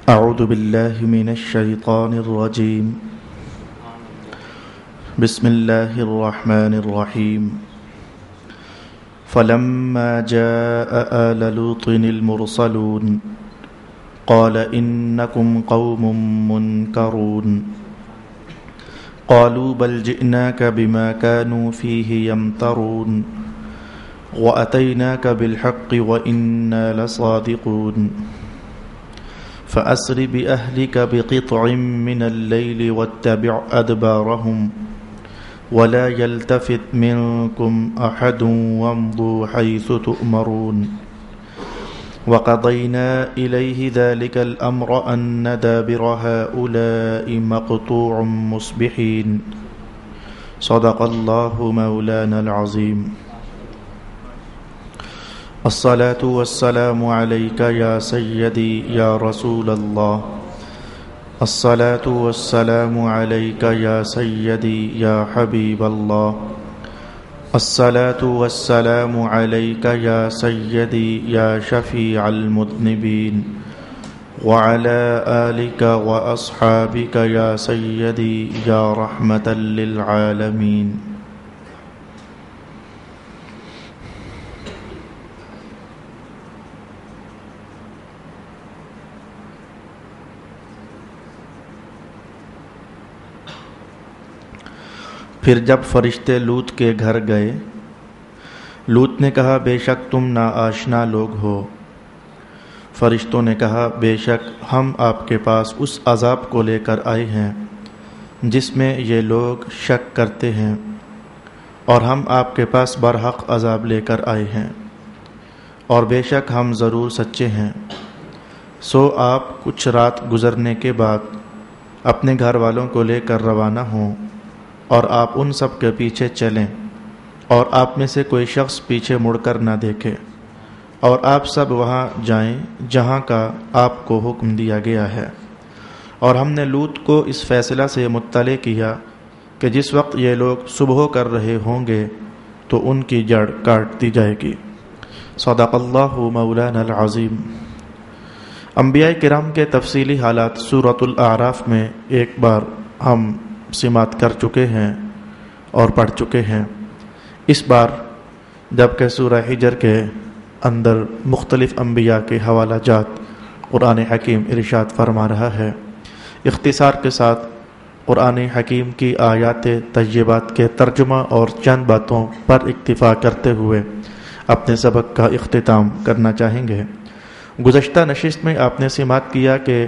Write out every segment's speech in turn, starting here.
أعوذ بالله من الشيطان الرجيم. بسم الله الرحمن الرحيم. فلما جاء آل لوط المرسلون قال إنكم قوم منكرون قالوا بل جئناك بما كانوا فيه يمترون وأتيناك بالحق وإنا لصادقون فأسر بأهلك بقطع من الليل واتبع أدبارهم ولا يلتفت منكم أحد وامضوا حيث تؤمرون وقضينا إليه ذلك الأمر أن دابر هؤلاء مقطوع مصبحين. صدق الله مولانا العظيم. الصلاة والسلام عليك يا سيدي يا رسول الله. الصلاة والسلام عليك يا سيدي يا حبيب الله. الصلاة والسلام عليك يا سيدي يا شفيع المذنبين وعلى آلك وأصحابك يا سيدي يا رحمة للعالمين. پھر جب فرشتے لوط کے گھر گئے، لوط نے کہا بے شک تم ناآشنا لوگ ہو۔ فرشتوں نے کہا بے شک ہم آپ کے پاس اس عذاب کو لے کر آئے ہیں جس میں یہ لوگ شک کرتے ہیں، اور ہم آپ کے پاس برحق عذاب لے کر آئے ہیں، اور بے شک ہم ضرور سچے ہیں۔ سو آپ کچھ رات گزرنے کے بعد اپنے گھر والوں کو لے کر روانہ ہوں، اور آپ ان سب کے پیچھے چلیں، اور آپ میں سے کوئی شخص پیچھے مڑ کر نہ دیکھے، اور آپ سب وہاں جائیں جہاں کا آپ کو حکم دیا گیا ہے۔ اور ہم نے لوط کو اس فیصلہ سے مطلع کیا کہ جس وقت یہ لوگ صبح کر رہے ہوں گے تو ان کی جڑ کاٹ دی جائے گی۔ صدق اللہ مولانا العظیم۔ انبیاء کرام کے تفصیلی حالات سورۃ الاعراف میں ایک بار ہم سماعت کر چکے ہیں اور پڑھ چکے ہیں۔ اس بار جبکہ سورہ حجر کے اندر مختلف انبیاء کے حوالہ جات قرآن حکیم ارشاد فرما رہا ہے، اختصار کے ساتھ قرآن حکیم کی آیات طیبات کے ترجمہ اور چند باتوں پر اکتفا کرتے ہوئے اپنے سبق کا اختتام کرنا چاہیں گے۔ گزشتہ نشست میں آپ نے سماعت کیا کہ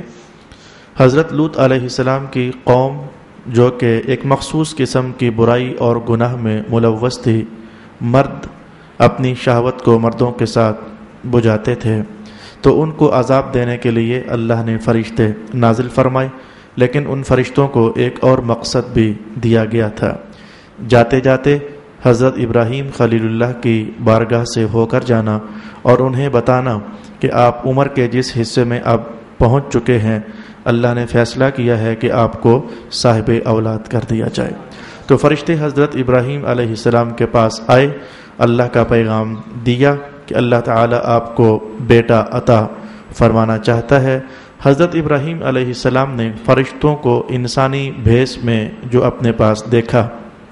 حضرت لوط علیہ السلام کی قوم جو کہ ایک مخصوص قسم کی برائی اور گناہ میں ملوث تھی، مرد اپنی شہوت کو مردوں کے ساتھ بجھاتے تھے، تو ان کو عذاب دینے کے لیے اللہ نے فرشتے نازل فرمائے، لیکن ان فرشتوں کو ایک اور مقصد بھی دیا گیا تھا۔ جاتے جاتے حضرت ابراہیم خلیل اللہ کی بارگاہ سے ہو کر جانا اور انہیں بتانا کہ آپ عمر کے جس حصے میں اب پہنچ چکے ہیں، اللہ نے فیصلہ کیا ہے کہ آپ کو صاحب اولاد کر دیا جائے۔ تو فرشتے حضرت ابراہیم علیہ السلام کے پاس آئے، اللہ کا پیغام دیا کہ اللہ تعالی آپ کو بیٹا عطا فرمانا چاہتا ہے۔ حضرت ابراہیم علیہ السلام نے فرشتوں کو انسانی بھیس میں جو اپنے پاس دیکھا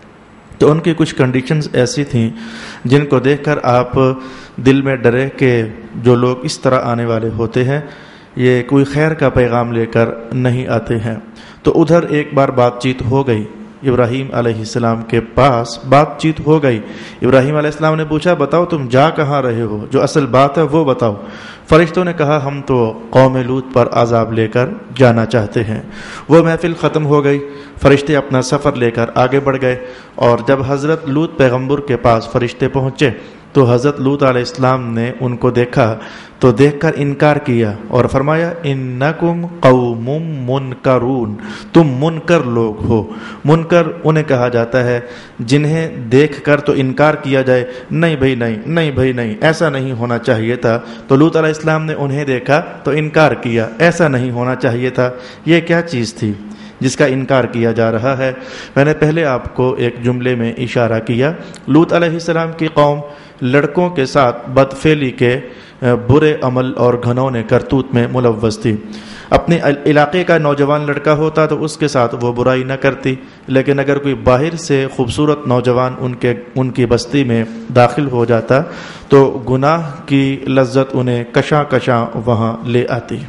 تو ان کی کچھ کنڈیشنز ایسی تھیں جن کو دیکھ کر آپ دل میں ڈرے کہ جو لوگ اس طرح آنے والے ہوتے ہیں یہ کوئی خیر کا پیغام لے کر نہیں آتے ہیں۔ تو ادھر ایک بار بات چیت ہو گئی، ابراہیم علیہ السلام کے پاس بات چیت ہو گئی۔ ابراہیم علیہ السلام نے پوچھا بتاؤ تم جا کہاں رہے ہو، جو اصل بات ہے وہ بتاؤ۔ فرشتوں نے کہا ہم تو قوم لوط پر عذاب لے کر جانا چاہتے ہیں۔ وہ محفل ختم ہو گئی، فرشتے اپنا سفر لے کر آگے بڑھ گئے، اور جب حضرت لوط پیغمبر کے پاس فرشتے پہنچے تو حضرت لوط علیہ السلام نے ان کو دیکھا تو دیکھ کر انکار کیا اور فرمایا انکم قوم منکرون، تم منکر لوگ ہو۔ منکر انہیں کہا جاتا ہے جنہیں دیکھ کر تو انکار کیا جائے، نہیں بھائی نہیں، نہیں بھائی نہیں، ایسا نہیں ہونا چاہیے تھا۔ تو لوط علیہ السلام نے انہیں دیکھا تو انکار کیا، ایسا نہیں ہونا چاہیے تھا۔ یہ کیا چیز تھی جس کا انکار کیا جا رہا ہے؟ میں نے پہلے آپ کو ایک جملے میں اشارہ کیا، لوط علیہ السلام کی قوم لڑکوں کے ساتھ بدفعلی کے برے عمل اور گھنونے کرتوت میں ملوث تھی۔ اپنے علاقے کا نوجوان لڑکا ہوتا تو اس کے ساتھ وہ برائی نہ کرتی، لیکن اگر کوئی باہر سے خوبصورت نوجوان ان کی بستی میں داخل ہو جاتا تو گناہ کی لذت انہیں کشاں کشاں وہاں لے آتی۔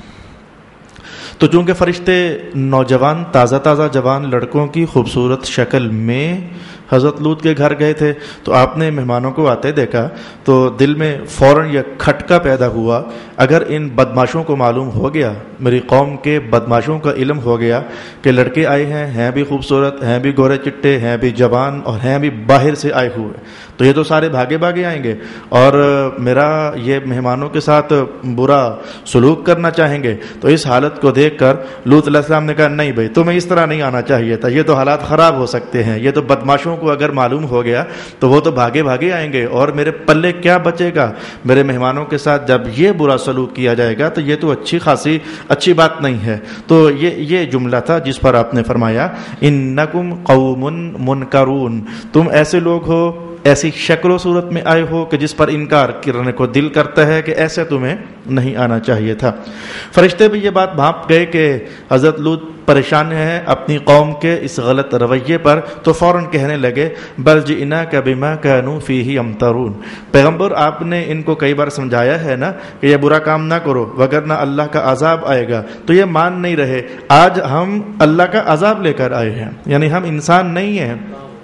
تو چونکہ فرشتے نوجوان تازہ جوان لڑکوں کی خوبصورت شکل میں حضرت لوط کے گھر گئے تھے، تو آپ نے مہمانوں کو آتے دیکھا تو دل میں فوراً یہ کھٹکا پیدا ہوا، اگر ان بدماشوں کو معلوم ہو گیا، میری قوم کے بدماشوں کا علم ہو گیا کہ لڑکے آئے ہیں بھی خوبصورت، ہیں بھی گورے چٹے، ہیں بھی جوان اور ہیں بھی باہر سے آئے ہوئے، تو یہ تو سارے بھاگے آئیں گے اور میرا یہ مہمانوں کے ساتھ برا سلوک کرنا چاہیں گے۔ تو اس حالت کو دیکھ کر لوط علیہ السلام نے کہا نہیں بھائی، تمہیں اس طرح نہیں آنا چاہیے تھا، یہ تو حالات خراب ہو سکتے ہیں، یہ تو بدماشوں کو اگر معلوم ہو گیا تو وہ تو بھاگے آئیں گے اور میرے پلے کیا بچے گا، میرے مہمانوں کے ساتھ جب یہ برا سلوک کیا جائے گا تو یہ تو اچھی بات نہیں ہے۔ تو یہ جملہ تھا جس پر آپ نے فرمایا انکم قوم منکرون، تم ایسے لوگ ہو، ایسی شکل و صورت میں آئے ہو کہ جس پر انکار کرنے کو دل کرتا ہے کہ ایسے تمہیں نہیں آنا چاہیے تھا۔ فرشتے بھی یہ بات بھانپ گئے کہ حضرت لوط پریشان ہیں اپنی قوم کے اس غلط رویے پر، تو فوراً کہنے لگے بل جئناک بما كانوا فیہ یمترون، پیغمبر آپ نے ان کو کئی بار سمجھایا ہے نا کہ یہ برا کام نہ کرو وگرنہ اللہ کا عذاب آئے گا، تو یہ مان نہیں رہے، آج ہم اللہ کا عذاب لے کر آئے ہیں، یعنی ہم انسان نہیں ہیں،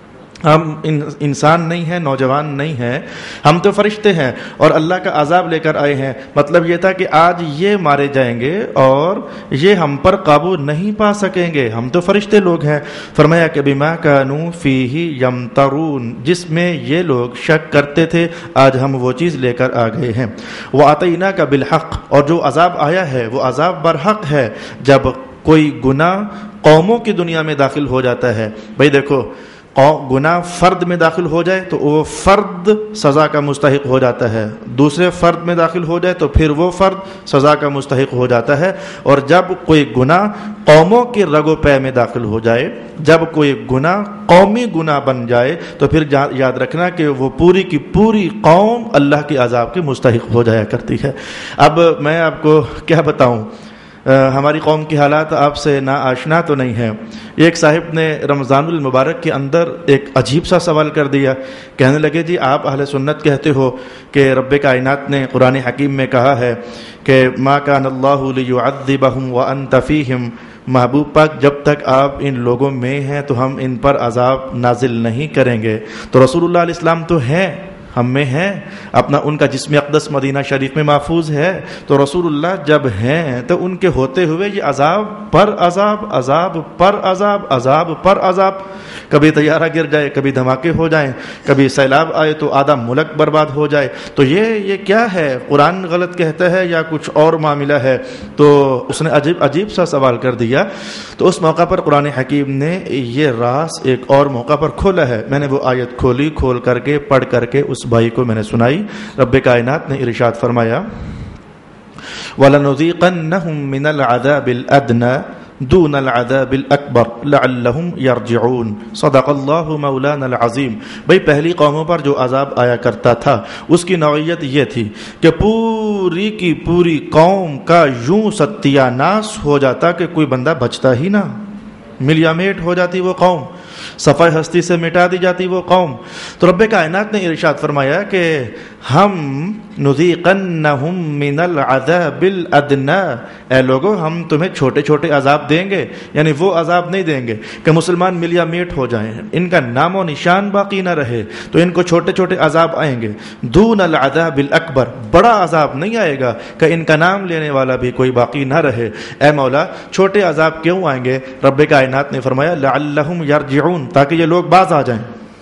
ہم انسان نہیں ہیں، نوجوان نہیں ہیں، ہم تو فرشتے ہیں اور اللہ کا عذاب لے کر آئے ہیں۔ مطلب یہ تھا کہ آج یہ مارے جائیں گے اور یہ ہم پر قابو نہیں پا سکیں گے، ہم تو فرشتے لوگ ہیں۔ فرمایا کہ بما كانوا فیہ یمترون، جس میں یہ لوگ شک کرتے تھے آج ہم وہ چیز لے کر آ گئے ہیں۔ وَأَتَيْنَاكَ بِالْحَقِّ، اور جو عذاب آیا ہے وہ عذاب برحق ہے۔ جب کوئی گناہ قوموں کی دنیا میں داخل ہو جاتا ہے، بھئی دیکھو گناہ فرد میں داخل ہو جائے تو وہ فرد سزا کا مستحق ہو جاتا ہے، دوسرے فرد میں داخل ہو جائے تو پھر وہ فرد سزا کا مستحق ہو جاتا ہے، اور جب کوئی گناہ قوموں کے رگ و پے میں داخل ہو جائے، جب کوئی گناہ قومی گناہ بن جائے تو پھر یاد رکھنا کہ وہ پوری کی پوری قوم اللہ کے عذاب کے مستحق ہو جایا کرتی ہے۔ اب میں آپ کو کیا بتاؤں، ہماری قوم کی حالات آپ سے نا آشنا تو نہیں ہے۔ ایک صاحب نے رمضان المبارک کے اندر ایک عجیب سا سوال کر دیا، کہنے لگے جی آپ اہل سنت کہتے ہو کہ رب کائنات نے قرآن حکیم میں کہا ہے کہ ما کان اللہ لیعذبہم وانت فیہم، محبوب پاک جب تک آپ ان لوگوں میں ہیں تو ہم ان پر عذاب نازل نہیں کریں گے، تو رسول اللہ علیہ السلام تو ہیں، ہم میں ہیں، اپنا ان کا جسم اقدس مدینہ شریف میں محفوظ ہے، تو رسول اللہ جب ہیں تو ان کے ہوتے ہوئے یہ عذاب پر عذاب، عذاب پر عذاب، عذاب پر عذاب، کبھی طیارہ گر جائے، کبھی دھماکے ہو جائیں، کبھی سیلاب آئے تو آدھا ملک برباد ہو جائے، تو یہ کیا ہے، قرآن غلط کہتا ہے یا کچھ اور معاملہ ہے؟ تو اس نے عجیب سا سوال کر دیا۔ تو اس موقع پر قرآن حکیم نے یہ راز ایک اور موقع پر کھولا ہے، میں نے وہ آیت کھول کر کے پڑھ کر کے اس بھائی کو میں نے سنائی۔ رب کائنات نے ارشاد فرمایا وَلَنُذِيقَنَّهُم مِّنَ الْعَذَابِ الْأَدْنَى دُونَ الْعَذَابِ الْأَكْبَرِ لَعَلَّهُمْ يَرْجِعُونَ صدق اللہ مولانا العظیم۔ بھئی پہلی قوموں پر جو عذاب آیا کرتا تھا اس کی نوعیت یہ تھی کہ پوری کی پوری قوم کا یوں ستیہ ناس ہو جاتا کہ کوئی بندہ بچتا ہی نہ، ملیا میٹ ہو جاتی وہ قوم، صفحہ ہستی سے مٹا دی جاتی وہ قوم۔ تو رب کائنات نے ارشاد فرمایا کہ ہم نذیقنہم من العذاب الادنی، اے لوگو ہم تمہیں چھوٹے چھوٹے عذاب دیں گے، یعنی وہ عذاب نہیں دیں گے کہ مسلمان ملیا میٹ ہو جائیں، ان کا نام و نشان باقی نہ رہے، تو ان کو چھوٹے چھوٹے عذاب آئیں گے۔ دون العذاب الاکبر، بڑا عذاب نہیں آئے گا کہ ان کا نام لینے والا بھی کوئی باقی نہ رہے۔ اے مولا چھوٹے عذاب کیوں آئیں گے؟ رب کائنات نے فرمایا لعلہم یرجعون، تاکہ یہ لوگ باز آ جائیں۔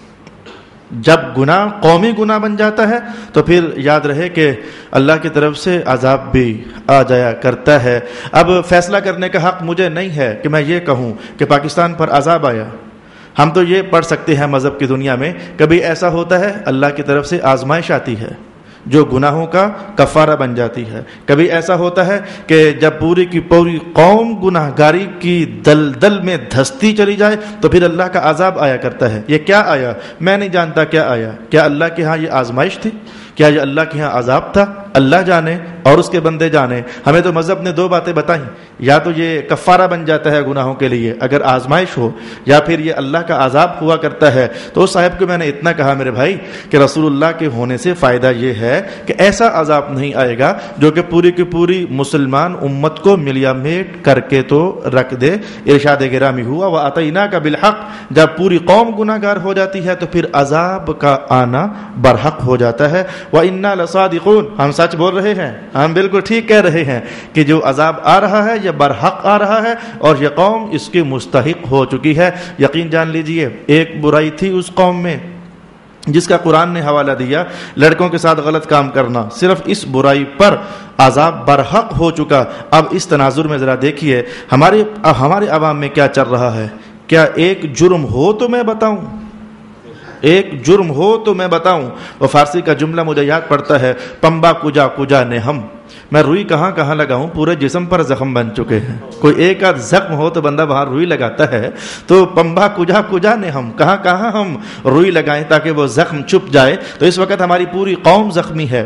جب گناہ قومی گناہ بن جاتا ہے تو پھر یاد رہے کہ اللہ کی طرف سے عذاب بھی آ جایا کرتا ہے۔ اب فیصلہ کرنے کا حق مجھے نہیں ہے کہ میں یہ کہوں کہ پاکستان پر عذاب آیا، ہم تو یہ پڑھ سکتے ہیں مذہب کی دنیا میں کبھی ایسا ہوتا ہے اللہ کی طرف سے آزمائش آتی ہے، جو گناہوں کا کفارہ بن جاتی ہے۔ کبھی ایسا ہوتا ہے کہ جب پوری کی پوری قوم گناہ گاری کی دلدل میں دھستی چلی جائے تو پھر اللہ کا عذاب آیا کرتا ہے۔ یہ کیا آیا؟ میں نہیں جانتا کیا آیا۔ کیا اللہ کے ہاں یہ آزمائش تھی؟ کیا یہ اللہ کے ہاں عذاب تھا؟ اللہ جانے اور اس کے بندے جانے۔ ہمیں تو مذہب نے دو باتیں بتائیں، یا تو یہ کفارہ بن جاتا ہے گناہوں کے لیے اگر آزمائش ہو، یا پھر یہ اللہ کا عذاب ہوا کرتا ہے۔ تو اس صاحب کو میں نے اتنا کہا میرے بھائی کہ رسول اللہ کے ہونے سے فائدہ یہ ہے کہ ایسا عذاب نہیں آئے گا جو کہ پوری کی پوری مسلمان امت کو ملیا میٹ کر کے تو رکھ دے۔ ارشاد گرامی ہوا وَأَتَيْنَاكَ بِالْحَقِّ، جب پوری قوم گناہ گار ہو جاتی ہے تو پھر عذاب کا آنا برحق ہو جاتا ہے۔ وَإِنَّا لَصَادِقُونَ، ہم سچ بول رہے ہیں، ہم بالکل ٹھیک کہہ رہے ہیں کہ جو عذاب آ رہا ہے یہ برحق آ رہا ہے اور یہ قوم اس کی مستحق ہو چکی ہے۔ یقین جان لیجئے ایک برائی تھی اس قوم میں جس کا قرآن نے حوالہ دیا، لڑکوں کے ساتھ غلط کام کرنا، صرف اس برائی پر عذاب برحق ہو چکا۔ اب اس تناظر میں ذرا دیکھیے ہمارے عوام میں کیا چل رہا ہے۔ کیا ایک جرم ہو تو میں بتاؤں، ایک جرم ہو تو میں بتاؤں۔ وہ فارسی کا جملہ مجھے یاد پڑتا ہے، پمبا کجا کجا نے ہم، میں روئی کہاں کہاں لگاؤں، پورے جسم پر زخم بن چکے ہیں۔ کوئی ایک آدھ زخم ہو تو بندہ باہر روئی لگاتا ہے، تو پمبا کجا کجا نے ہم، کہاں کہاں ہم روئی لگائیں تاکہ وہ زخم چھپ جائے۔ تو اس وقت ہماری پوری قوم زخمی ہے،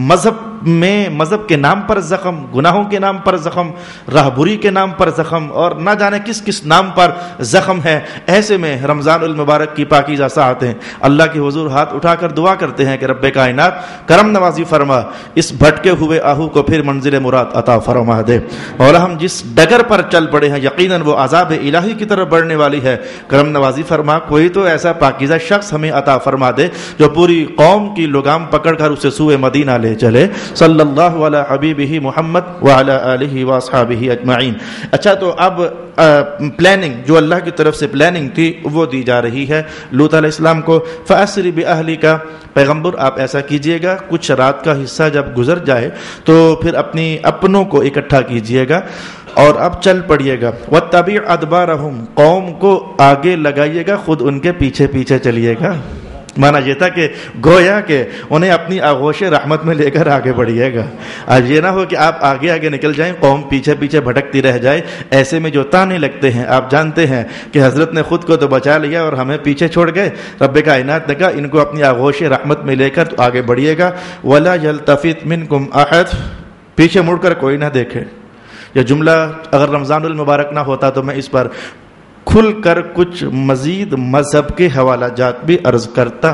مذہب کے نام پر زخم، گناہوں کے نام پر زخم، راہبری کے نام پر زخم، اور نہ جانے کس کس نام پر زخم ہے۔ ایسے میں رمضان المبارک کی پاکیزہ ساعتیں اللہ کے حضور ہاتھ اٹھا کر دعا کرتے ہیں کہ رب کائنات کرم نوازی فرما، اس بھٹکے ہوئے آہو کو پھر منزل مراد عطا فرما دے۔ اور ہم جس ڈگر پر چل پڑے ہیں یقیناً وہ عذاب الہی کی طرف بڑھنے والی ہے، کرم نوازی فرما، کوئی تو ایسا پاکیزہ شخص ہمیں عطا فرما دے جو پوری قوم کی لگام پکڑ کر اسے سوئے مدینہ لے چلے۔ صلی اللہ علی حبیبہ محمد وعلی آلہ واصحابہ اجمعین۔ اچھا، تو اب پلاننگ جو اللہ کی طرف سے پلاننگ تھی وہ دی جا رہی ہے لوط علیہ السلام کو۔ فَأَسْرِ بِأَهْلِكَ، پیغمبر آپ ایسا کیجئے گا، کچھ رات کا حصہ جب گزر جائے تو پھر اپنی اپنوں کو اکٹھا کیجئے گا اور اب چل پڑیے گا۔ وَاتَّبِعْ أَدْبَارَهُمْ، قوم کو آگے لگائیے گا، خود ان کے پیچھے پیچھے چلیے گا۔ مانا یہ تھا کہ گویا کہ انہیں اپنی آغوش رحمت میں لے کر آگے بڑھیے گا۔ اب یہ نہ ہو کہ آپ آگے آگے نکل جائیں، قوم پیچھے پیچھے بھٹکتی رہ جائے۔ ایسے میں جو تانے لگتے ہیں، آپ جانتے ہیں کہ حضرت نے خود کو تو بچا لیا اور ہمیں پیچھے چھوڑ گئے۔ رب کائنات نے کہا ان کو اپنی آغوش رحمت میں لے کر تو آگے بڑھیے گا۔ وَلَا يَلْتَفِتْ مِنْكُمْ أَحَدٌ، پیچھے مڑ کر کوئی نہ دیکھے۔ یہ جملہ اگر رمضان المبارک نہ ہوتا تو میں اس پر کھل کر کچھ مزید مذہب کے حوالہ جات بھی عرض کرتا۔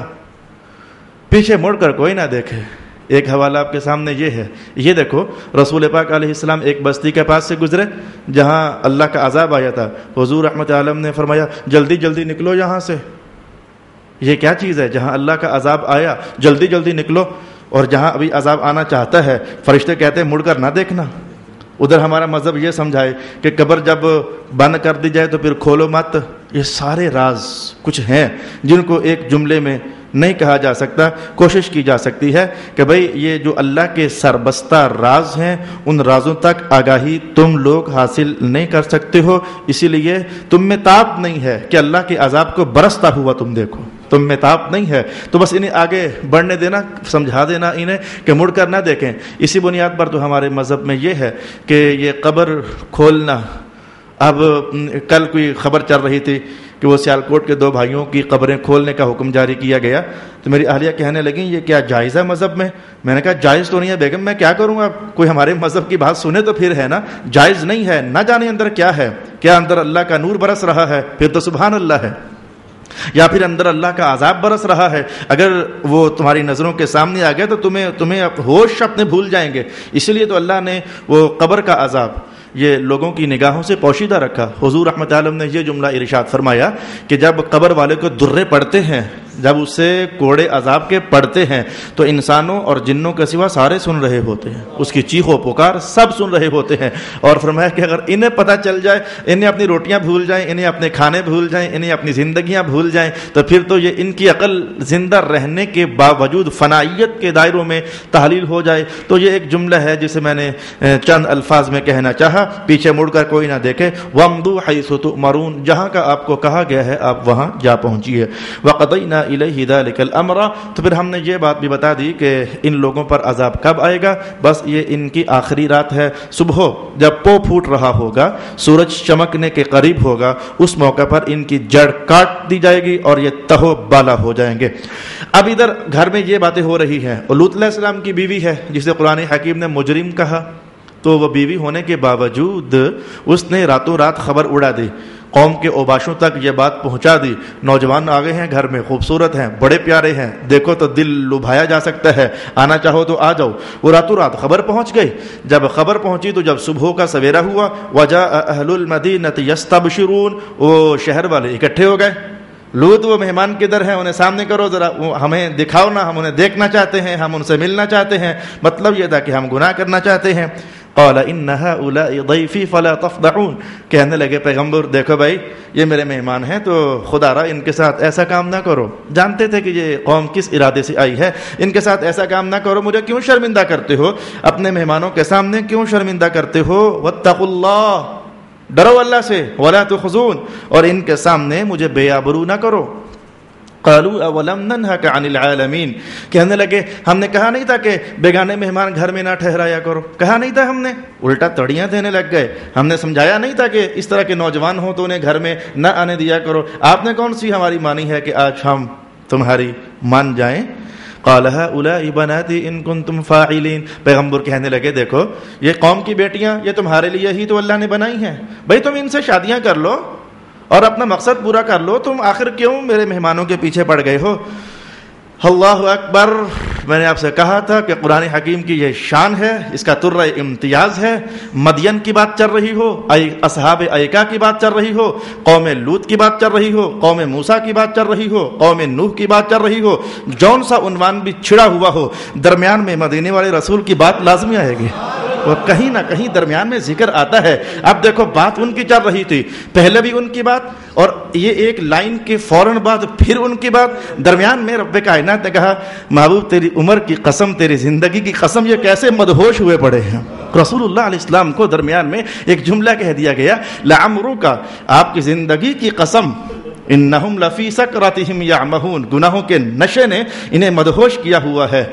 پیچھے مڑ کر کوئی نہ دیکھے۔ ایک حوالہ آپ کے سامنے یہ ہے، یہ دیکھو رسول پاک علیہ السلام ایک بستی کے پاس سے گزرے جہاں اللہ کا عذاب آیا تھا۔ حضور رحمت عالم نے فرمایا جلدی جلدی نکلو یہاں سے۔ یہ کیا چیز ہے؟ جہاں اللہ کا عذاب آیا جلدی جلدی نکلو، اور جہاں ابھی عذاب آنا چاہتا ہے فرشتے کہتے ہیں مڑ کر نہ دیکھنا۔ ادھر ہمارا مذہب یہ سمجھائے کہ قبر جب بند کر دی جائے تو پھر کھولو مت۔ یہ سارے راز کچھ ہیں جن کو ایک جملے میں نہیں کہا جا سکتا۔ کوشش کی جا سکتی ہے کہ بھئی یہ جو اللہ کے سربستہ راز ہیں ان رازوں تک آگاہی تم لوگ حاصل نہیں کر سکتے ہو، اسی لیے تم میں طاقت نہیں ہے کہ اللہ کے عذاب کو برستا ہوا تم دیکھو، تم میں طاقت نہیں ہے، تو بس انہیں آگے بڑھنے دینا، سمجھا دینا انہیں کہ مڑ کر نہ دیکھیں۔ اسی بنیاد پر تو ہمارے مذہب میں یہ ہے کہ یہ قبر کھولنا، اب کل کوئی خبر چل رہی تھی کہ وہ سیالکوٹ کے 2 بھائیوں کی قبریں کھولنے کا حکم جاری کیا گیا، تو میری اہلیہ کہنے لگیں یہ کیا جائز ہے مذہب میں؟ میں نے کہا جائز تو نہیں ہے بیگم، میں کیا کروں اب، کوئی ہمارے مذہب کی بات سنے تو پھر ہے نا، جائز نہیں ہے، نہ جانے اندر کیا ہے، کیا اندر اللہ کا نور برس رہا ہے، پھر تو سبحان اللہ ہے، یا پھر اندر اللہ کا عذاب برس رہا ہے۔ اگر وہ تمہاری نظروں کے سامنے آ گیا تو تمہیں ہوش اپنے بھول جائیں گے۔ اسی لیے تو اللہ نے وہ قبر کا عذاب یہ لوگوں کی نگاہوں سے پوشیدہ رکھا۔ حضور رحمت عالم نے یہ جملہ ارشاد فرمایا کہ جب قبر والے کو درے پڑتے ہیں، جب اسے کوڑے عذاب کے پڑتے ہیں تو انسانوں اور جنوں کے سوا سارے سن رہے ہوتے ہیں، اس کی چیخ و پکار سب سن رہے ہوتے ہیں۔ اور فرمایا کہ اگر انہیں پتہ چل جائے، انہیں اپنی روٹیاں بھول جائیں، انہیں اپنے کھانے بھول جائیں، انہیں اپنی زندگیاں بھول جائیں، تو پھر تو یہ ان کی عقل زندہ رہنے کے باوجود فنائیت کے دائروں میں تحلیل ہو جائے۔ تو یہ ایک جملہ ہے جسے میں نے چند الفاظ میں کہنا چاہا، پیچھے مڑ کر کوئی نہ دیکھے۔ وَامْضُوا حَيْثُ تُؤْمَرُونَ، جہاں کا آپ کو کہا گیا ہے آپ وہاں جا پہنچیے۔ وَقَضَيْنَا الیہ ذلک الامر، تو پھر ہم نے یہ بات بھی بتا دی کہ ان لوگوں پر عذاب کب آئے گا، بس یہ ان کی آخری رات ہے، صبح جب پو پھوٹ رہا ہوگا، سورج چمکنے کے قریب ہوگا، اس موقع پر ان کی جڑ کاٹ دی جائے گی اور یہ تہو بالا ہو جائیں گے۔ اب ادھر گھر میں یہ باتیں ہو رہی ہیں، اور لوط علیہ السلام کی بیوی ہے جسے قرآن حکیم نے مجرم کہا، تو وہ بیوی ہونے کے باوجود اس نے راتوں رات خبر اڑا دی، قوم کے اوباشوں تک یہ بات پہنچا دی، نوجوان آگے ہیں گھر میں، خوبصورت ہیں، بڑے پیارے ہیں، دیکھو تو دل لبھایا جا سکتا ہے، آنا چاہو تو آ جاؤ۔ وہ راتوں رات خبر پہنچ گئی، جب خبر پہنچی تو جب صبح کا سویرا ہوا، وجاء اہل المدینۃ یستبشرون، وہ شہر والے اکٹھے ہو گئے، لوط وہ مہمان کدھر ہیں، انہیں سامنے کرو ذرا، ہمیں دکھاؤ نا، ہم انہیں دیکھنا چاہتے ہیں، ہم ان سے ملنا چاہتے ہیں، مطلب یہ تھا کہ ہم گناہ کرنا چاہتے ہیں۔ قال ان هؤلاء ضيفي فلا تفضحون، کہنے لگے پیغمبر دیکھو بھائی یہ میرے مہمان ہیں تو خدا را ان کے ساتھ ایسا کام نہ کرو، جانتے تھے کہ یہ قوم کس ارادے سے آئی ہے، ان کے ساتھ ایسا کام نہ کرو، مجھے کیوں شرمندہ کرتے ہو، اپنے مہمانوں کے سامنے کیوں شرمندہ کرتے ہو، واتقوا اللہ، ڈرو اللہ سے، ولا تخزون، اور ان کے سامنے مجھے بے آبرو نہ کرو۔ قالوا اولم ننهك عن العالمین، کہنے لگے ہم نے کہا نہیں تھا کہ بیگانے مہمان گھر میں نہ ٹھہرایا کرو، کہا نہیں تھا ہم نے، الٹا تڑیاں دینے لگ گئے، ہم نے سمجھایا نہیں تھا کہ اس طرح کے نوجوان ہوں تو انہیں گھر میں نہ آنے دیا کرو، آپ نے کون سی ہماری مانی ہے کہ آج ہم تمہاری مان جائیں۔ قال هؤلاء بناتي ان كنتم فاعلين، پیغمبر کہنے لگے دیکھو یہ قوم کی بیٹیاں یہ تمہارے لیے ہی تو اللہ نے بنائی ہیں، بھائی تم ان سے شادیاں کر لو اور اپنا مقصد پورا کر لو، تم آخر کیوں میرے مہمانوں کے پیچھے پڑ گئے ہو۔ اللہ اکبر، میں نے آپ سے کہا تھا کہ قرآن حکیم کی یہ شان ہے، اس کا ترہ امتیاز ہے، مدین کی بات چل رہی ہو، اصحاب ایکا کی بات چل رہی ہو، قوم لوط کی بات چل رہی ہو، قوم موسیٰ کی بات چل رہی ہو، قوم نوح کی بات چل رہی ہو، جون سا عنوان بھی چھڑا ہوا ہو، درمیان میں مدینے والے رسول کی بات لازمی آئے گی، وہ کہیں نہ کہیں درمیان میں ذکر آتا ہے۔ اب دیکھو بات ان کی چل رہی تھی، پہلے بھی ان کی بات اور یہ ایک لائن کے فوراً بعد پھر ان کی بات، درمیان میں رب کائنات نے کہا محبوب تیری عمر کی قسم، تیری زندگی کی قسم، یہ کیسے مدہوش ہوئے پڑے ہیں۔ رسول اللہ علیہ السلام کو درمیان میں ایک جملہ کہہ دیا گیا، لعمرک، آپ کی زندگی کی قسم، انہم لفی سکرتہم یعمہون، گناہوں کے نشے نے انہیں مدہوش کیا ہوا ہے۔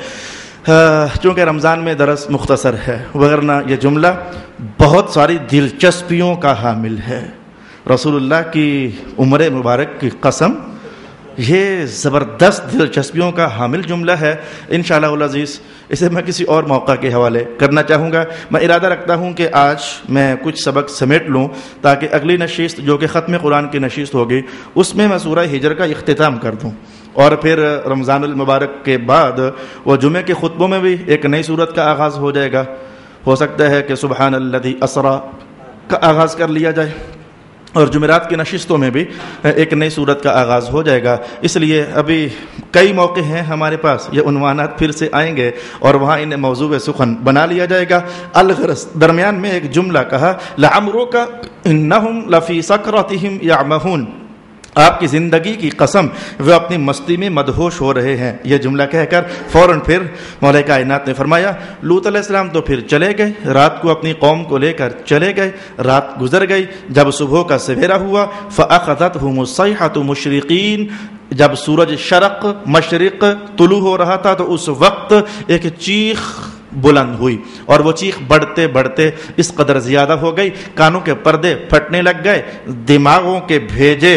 چونکہ رمضان میں درس مختصر ہے، وگرنہ یہ جملہ بہت ساری دلچسپیوں کا حامل ہے۔ رسول اللہ کی عمر مبارک کی قسم، یہ زبردست دلچسپیوں کا حامل جملہ ہے۔ انشاءاللہ العزیز اسے میں کسی اور موقع کے حوالے کرنا چاہوں گا۔ میں ارادہ رکھتا ہوں کہ آج میں کچھ سبق سمیٹ لوں تاکہ اگلی نشست جو کہ ختم قرآن کی نشست ہوگی اس میں سورہ ہجر کا اختتام کر دوں، اور پھر رمضان المبارک کے بعد وہ جمعے کے خطبوں میں بھی ایک نئی سورت کا آغاز ہو جائے گا، ہو سکتا ہے کہ سبحان الذی اسری کا آغاز کر لیا جائے، اور جمعرات کی نشستوں میں بھی ایک نئی سورت کا آغاز ہو جائے گا۔ اس لیے ابھی کئی موقع ہیں ہمارے پاس، یہ عنوانات پھر سے آئیں گے اور وہاں انہیں موضوع سخن بنا لیا جائے گا۔ الغرض درمیان میں ایک جملہ کہا، لعمرک انہم لفی سکرتہم یعمہون، آپ کی زندگی کی قسم وہ اپنی مستی میں مدہوش ہو رہے ہیں۔ یہ جملہ کہہ کر فوراً پھر مولا کائنات نے فرمایا لوط علیہ السلام تو پھر چلے گئے، رات کو اپنی قوم کو لے کر چلے گئے، رات گزر گئی، جب صبح کا سویرا ہوا فأخذتهم الصیحة مشرقین، جب سورج شرق مشرق طلوع ہو رہا تھا تو اس وقت ایک چیخ بلند ہوئی، اور وہ چیخ بڑھتے بڑھتے اس قدر زیادہ ہو گئی، کانوں کے پردے پھٹنے لگ گئے، دماغوں کے بھیجے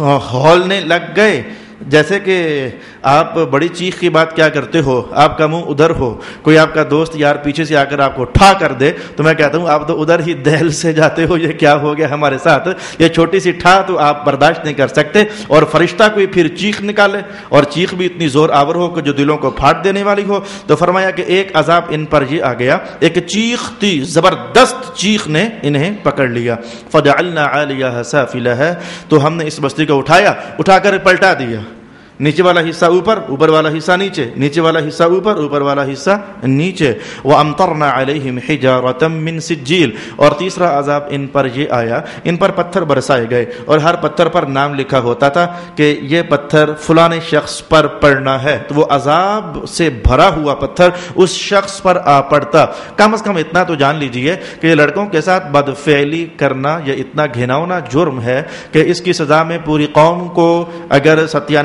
ہولنے لگ گئے، جیسے کہ آپ بڑی چیخ کی بات کیا کرتے ہو، آپ کا منہ ادھر ہو، کوئی آپ کا دوست یار پیچھے سے آ کر آپ کو ٹھا کر دے تو میں کہتا ہوں آپ تو ادھر ہی دہل سے جاتے ہو، یہ کیا ہو گیا ہمارے ساتھ، یہ چھوٹی سی ٹھا تو آپ برداشت نہیں کر سکتے، اور فرشتہ کوئی پھر چیخ نکالے اور چیخ بھی اتنی زور آور ہو کہ جو دلوں کو پھاٹ دینے والی ہو، تو فرمایا کہ ایک عذاب ان پر یہ آ گیا، ایک چیخ تھی، زبردست چیخ نے انہیں پکڑ لیا، فجعلنا عالیہا سافلہا، تو ہم نے اس بستی کو اٹھا کر پلٹا دیا، نیچے والا حصہ اوپر، اوپر والا حصہ نیچے، نیچے والا حصہ اوپر، اوپر والا حصہ نیچے، وَأَمْطَرْنَا عَلَيْهِمْ حِجَارَةً مِّن سِجِّيلٍ، اور تیسرا عذاب ان پر یہ آیا، ان پر پتھر برسائے گئے، اور ہر پتھر پر نام لکھا ہوتا تھا کہ یہ پتھر فلاں شخص پر پڑنا ہے، تو وہ عذاب سے بھرا ہوا پتھر اس شخص پر آ پڑتا۔ کم از کم اتنا تو جان لیجئے کہ لڑکوں کے ساتھ بدفعلی کرنا یہ اتنا گھناؤنا جرم ہے کہ اس کی سزا میں پوری قوم کو اگر ستیہ ناش کر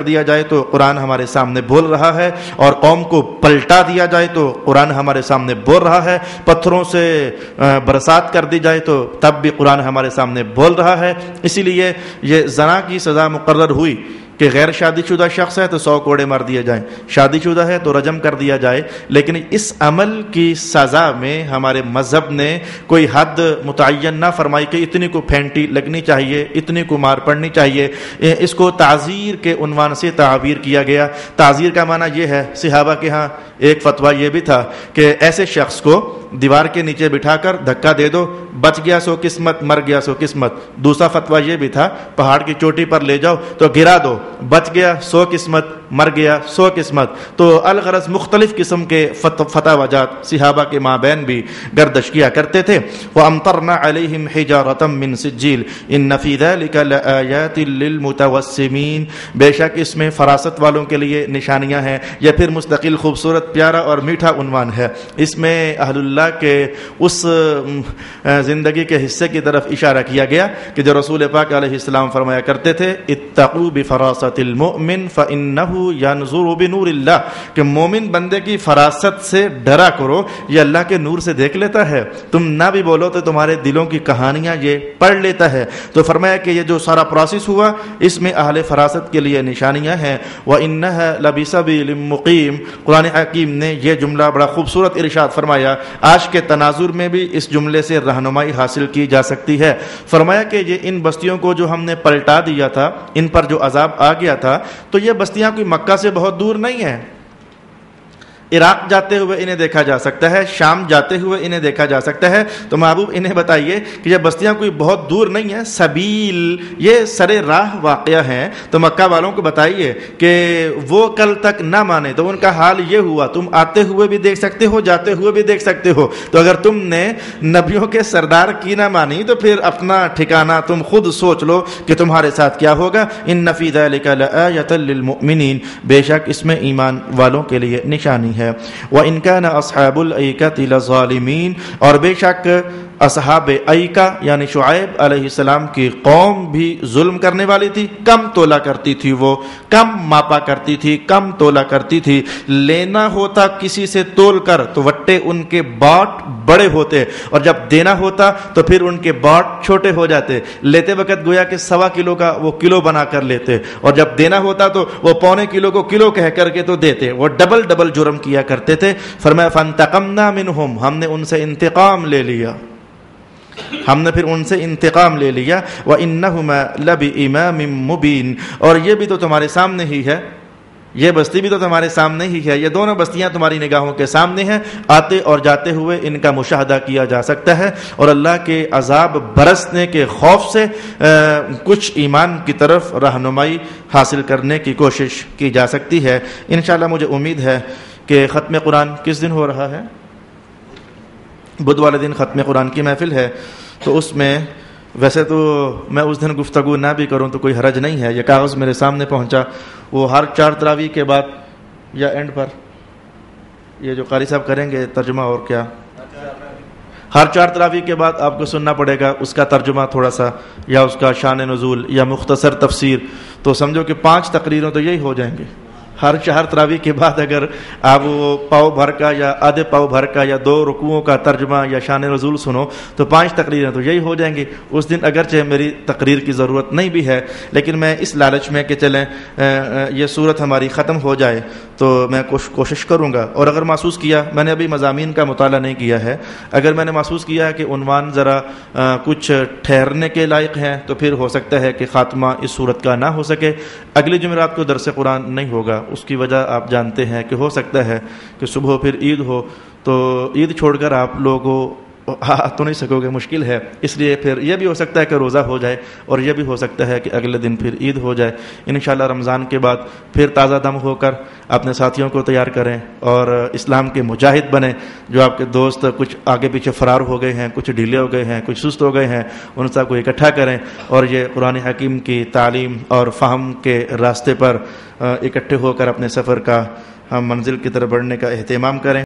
دیا جائے تو قرآن ہمارے سامنے بول رہا ہے، اور قوم کو پلٹا دیا جائے تو قرآن ہمارے سامنے بول رہا ہے، پتھروں سے برسات کر دی جائے تو تب بھی قرآن ہمارے سامنے بول رہا ہے۔ اسی لیے یہ زنا کی سزا مقرر ہوئی کہ غیر شادی شدہ شخص ہے تو 100 کوڑے مار دیے جائیں، شادی شدہ ہے تو رجم کر دیا جائے، لیکن اس عمل کی سزا میں ہمارے مذہب نے کوئی حد متعین نہ فرمائی کہ اتنی کو پھینٹی لگنی چاہیے، اتنی کو مار پڑنی چاہیے۔ اس کو تعزیر کے عنوان سے تعبیر کیا گیا۔ تعزیر کا معنی یہ ہے، صحابہ کے ہاں ایک فتویٰ یہ بھی تھا کہ ایسے شخص کو دیوار کے نیچے بٹھا کر دھکا دے دو، بچ گیا سو قسمت، مر گیا سو قسمت۔ دوسرا فتویٰ یہ بھی تھا، پہاڑ کی چوٹی پر لے جاؤ تو گرا دو، بچ گیا 100 قسمت، مر گیا 100 قسمت۔ تو الغرض مختلف قسم کے فتویٰ جات صحابہ کے مابین بھی گردش کیا کرتے تھے۔ وَأَمْطَرْنَا عَلَيْهِمْ حِجَارَةً مِّن سِجِّيلٍ إِنَّ فِي ذَلِكَ لَآيَاتٍ لِّلْمُتَوَسِّمِينَ، بے شک اس میں فراست والوں کے لیے نشانیاں ہیں۔ یہ پھر مستقل خوبصورت پیارا اور میٹھا عنوان ہے۔ اس میں اہل اللہ کے اس زندگی کے حصے کی طرف اشارہ کیا گیا کہ جو رسول پاک علیہ السلام فرمایا کرتے تھے، اتقوا بفراست المؤمن فإنه ينظر بنور اللہ، کہ مومن بندے کی فراست سے ڈرا کرو، یہ اللہ کے نور سے دیکھ لیتا ہے، تم نہ بھی بولو تو تمہارے دلوں کی کہانیاں یہ پڑھ لیتا ہے۔ تو فرمایا کہ یہ جو سارا پروسیس ہوا اس میں اہل فراست کے لیے نشانیاں ہیں۔ وَإِنَّهَا لَبِسَبِيلٍ مُقِيمٍ، قرآن حکیم نے یہ جملہ بڑا خوبصورت ارشاد فرمایا۔ آج کے تناظر میں بھی اس جملے سے رہنمائی حاصل کی جا سکتی ہے۔ فرمایا کہ یہ ان بستیوں کو جو ہم نے پلٹا دیا تھا، ان پر جو عذاب آ گیا تھا، تو یہ بستیاں کوئی مکہ سے بہت دور نہیں ہیں۔ عراق جاتے ہوئے انہیں دیکھا جا سکتا ہے، شام جاتے ہوئے انہیں دیکھا جا سکتا ہے۔ تو محبوب انہیں بتائیے کہ یہ بستیاں کوئی بہت دور نہیں ہیں، سبیل یہ سر راہ واقعہ ہیں۔ تو مکہ والوں کو بتائیے کہ وہ کل تک نہ مانے تو ان کا حال یہ ہوا، تم آتے ہوئے بھی دیکھ سکتے ہو، جاتے ہوئے بھی دیکھ سکتے ہو۔ تو اگر تم نے نبیوں کے سردار کی نہ مانی تو پھر اپنا ٹھکانہ تم خود سوچ لو کہ تمہارے ساتھ کیا ہوگا۔ ان فی ذلک لآیۃ للمؤمنین، بے شک اس میں ایمان والوں کے لیے نشانی ہے۔ وَإِنْ كَانَ أَصْحَابُ الْأَيْكَةِ لَظَالِمِينَ، اور بے شک اصحاب ایکا یعنی شعیب علیہ السلام کی قوم بھی ظلم کرنے والی تھی، کم تولا کرتی تھی، وہ کم ماپا کرتی تھی، کم تولا کرتی تھی۔ لینا ہوتا کسی سے تول کر تو وٹے ان کے باٹ بڑے ہوتے، اور جب دینا ہوتا تو پھر ان کے باٹ چھوٹے ہو جاتے۔ لیتے وقت گویا کہ 1.25 کلو کا وہ کلو بنا کر لیتے، اور جب دینا ہوتا تو وہ 1.25 کلو کو کلو کہہ کر کے تو دیتے۔ وہ ڈبل جرم کیا کرتے تھے۔ فرمایا فانتقمنا منہم، ہم نے ان سے انتقام لے لیا، ہم نے پھر ان سے انتقام لے لیا۔ وَإِنَّهُمَا لَبِإِمَامٍ مُبِينٍ، اور یہ بھی تو تمہارے سامنے ہی ہے، یہ بستی بھی تو تمہارے سامنے ہی ہے، یہ دونوں بستیاں تمہاری نگاہوں کے سامنے ہیں، آتے اور جاتے ہوئے ان کا مشاہدہ کیا جا سکتا ہے۔ اور اللہ کے عذاب برسنے کے خوف سے کچھ ایمان کی طرف رہنمائی حاصل کرنے کی کوشش کی جا سکتی ہے۔ انشاءاللہ مجھے امید ہے کہ ختم قرآن کس دن ہو رہا ہے؟ بدھ والے دن ختم قرآن کی محفل ہے، تو اس میں ویسے تو میں اس دن گفتگو نہ بھی کروں تو کوئی حرج نہیں ہے۔ یہ کاغذ میرے سامنے پہنچا، وہ ہر 4 تراویح کے بعد یا اینڈ پر یہ جو قاری صاحب کریں گے ترجمہ، اور کیا ہر 4 تراویح کے بعد آپ کو سننا پڑے گا اس کا ترجمہ تھوڑا سا، یا اس کا شان نزول یا مختصر تفسیر، تو سمجھو کہ 5 تقریروں تو یہی ہو جائیں گے۔ ہر 4 تراویح کے بعد اگر آپ وہ پاؤ بھر کا یا آدھے پاؤ بھر کا یا 2 رکوعوں کا ترجمہ یا شان نزول سنو تو 5 تقریریں تو یہی ہو جائیں گی۔ اس دن اگرچہ میری تقریر کی ضرورت نہیں بھی ہے، لیکن میں اس لالچ میں کہ چلیں یہ صورت ہماری ختم ہو جائے تو میں کوشش کروں گا۔ اور اگر محسوس کیا، میں نے ابھی مضامین کا مطالعہ نہیں کیا ہے، اگر میں نے محسوس کیا ہے کہ عنوان ذرا کچھ ٹھہرنے کے لائق ہیں تو پھر ہو سکتا ہے کہ خاتمہ اس صورت کا نہ ہو سکے۔ اگلی جمعرات کو درس قرآن نہیں ہوگا، اس کی وجہ آپ جانتے ہیں کہ ہو سکتا ہے کہ صبح پھر عید ہو، تو عید چھوڑ کر آپ لوگوں تو نہیں سکو گے، مشکل ہے۔ اس لیے پھر یہ بھی ہو سکتا ہے کہ روزہ ہو جائے، اور یہ بھی ہو سکتا ہے کہ اگلے دن پھر عید ہو جائے۔ انشاءاللہ رمضان کے بعد پھر تازہ دم ہو کر اپنے ساتھیوں کو تیار کریں اور اسلام کے مجاہد بنیں۔ جو آپ کے دوست کچھ آگے پیچھے فرار ہو گئے ہیں، کچھ ڈھیلے ہو گئے ہیں، کچھ سست ہو گئے ہیں، ان سب کو اکٹھا کریں اور یہ قرآن حکیم کی تعلیم اور فہم کے راستے پر اکٹھے ہو کر اپنے سفر کا ہم منزل کی طرف بڑھنے کا اہتمام کریں۔